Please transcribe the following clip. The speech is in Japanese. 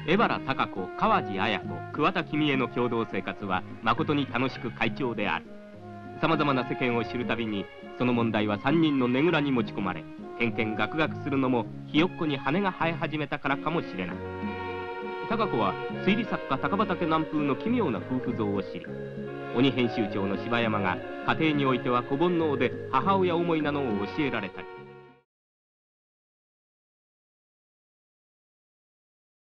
江原孝子、川地綾子、桑田君恵の共同生活は誠に楽しく快調である。さまざまな世間を知るたびに、その問題は3人のねぐらに持ち込まれ、けんけんがくがくするのもひよっこに羽が生え始めたからかもしれない。孝子は推理作家高畑南風の奇妙な夫婦像を知り、鬼編集長の柴山が家庭においては子煩悩で母親思いなのを教えられたり、